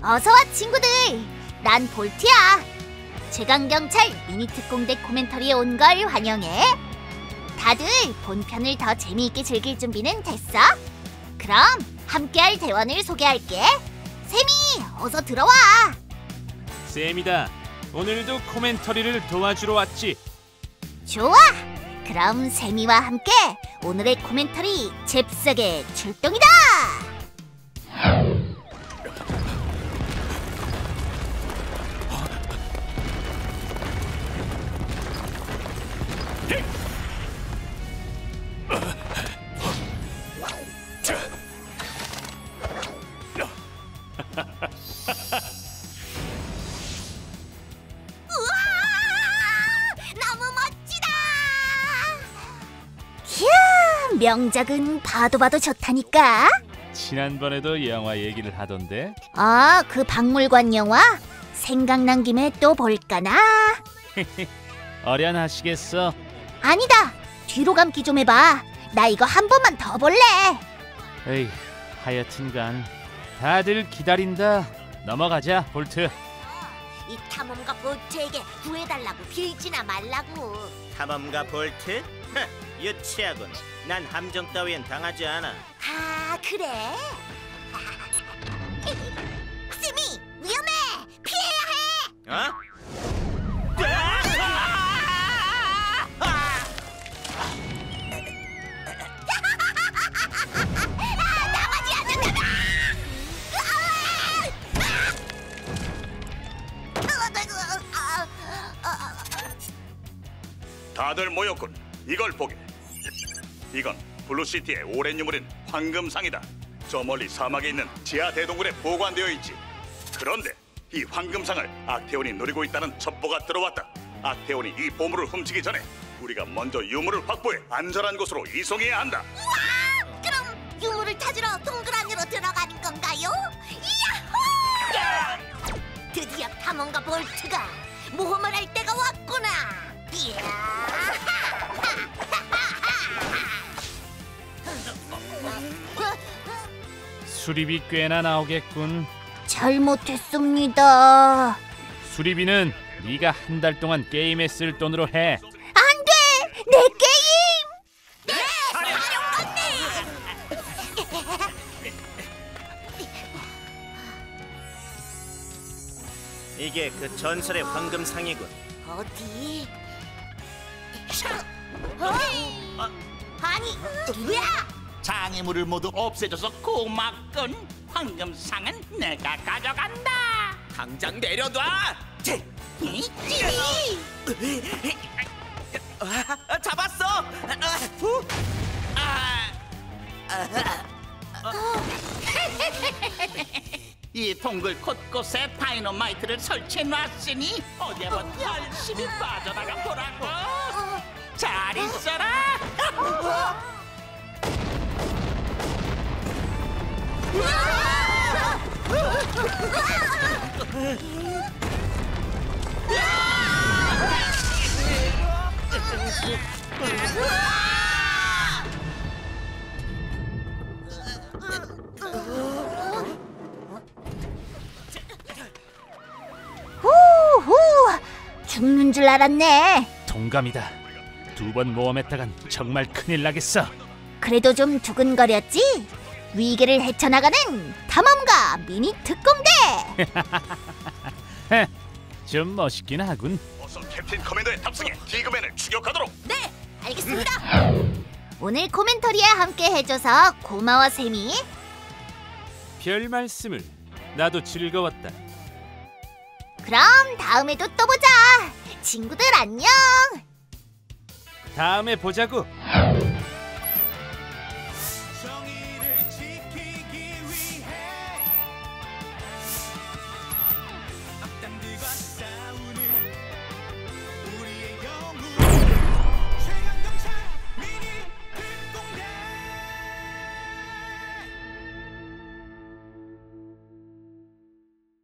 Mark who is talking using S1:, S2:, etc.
S1: 어서와 친구들! 난 볼트야! 최강경찰 미니특공대 코멘터리에 온 걸 환영해! 다들 본편을 더 재미있게 즐길 준비는 됐어? 그럼 함께할 대원을 소개할게! 샘이, 어서 들어와!
S2: 쌤이다. 오늘도 코멘터리를 도와주러 왔지.
S1: 좋아! 그럼 샘이와 함께 오늘의 코멘터리 잽싸게 출동이다! 명작은 봐도 좋다니까.
S2: 지난번에도 영화 얘기를 하던데.
S1: 아, 그 박물관 영화? 생각난 김에 또 볼까나?
S2: 어련하시겠어.
S1: 아니다. 뒤로 감기 좀 해봐. 나 이거 한 번만 더 볼래.
S2: 에이, 하여튼간 다들 기다린다. 넘어가자, 볼트.
S1: 이 탐험가 볼트에게 구해달라고 빌지나 말라고.
S3: 탐험가 볼트? 유치하군. 난 함정 따위엔 당하지 않아.
S1: 아, 그래? 스미, 위험해! 피해야 해!
S3: 어?
S1: 나머지 안 된다!
S4: 다들 모였군. 이걸 보게. 이건 블루시티의 오랜 유물인 황금상이다. 저 멀리 사막에 있는 지하 대동굴에 보관되어 있지. 그런데 이 황금상을 악태온이 노리고 있다는 첩보가 들어왔다. 악태온이 이 보물을 훔치기 전에 우리가 먼저 유물을 확보해 안전한 곳으로 이송해야 한다.
S1: 우와! 그럼 유물을 찾으러 동굴 안으로 들어가는 건가요? 야호! 드디어 탐험가 볼트가 모험을 할 때가 왔구나. 이야!
S2: 수리비 꽤나 나오겠군.
S1: 잘못했습니다.
S2: 수리비는 네가 한 달 동안 게임에 쓸 돈으로 해.
S1: 안 돼! 내 게임! 네!
S3: 이게 그 전설의 황금상이군.
S1: 어디? 아니, 누구야?
S5: 장애물을 모두 없애줘서 고맙군. 황금상은 내가 가져간다. 당장 내려놔. 잡았어. 이 동굴 곳곳에 다이너마이트를 설치해놨으니 어디 한번 열심히 빠져나가 보라고. 잘 있어라.
S1: 후후! 죽는 줄 알았네.
S2: 동감이다. 두 번 모험했다간 정말 큰일 나겠어.
S1: 그래도 좀 두근거렸지? 위기를 헤쳐나가는 탐험가 미니 특공대!
S2: 좀 멋있긴 하군.
S4: 어서 캡틴 커맨더에 탑승해 디그맨을 추격하도록.
S1: 네, 알겠습니다. 오늘 코멘터리에 함께 해줘서 고마워, 샘이.
S2: 별 말씀을. 나도 즐거웠다.
S1: 그럼 다음에도 또 보자. 친구들 안녕.
S2: 다음에 보자고.
S6: 악당들과 싸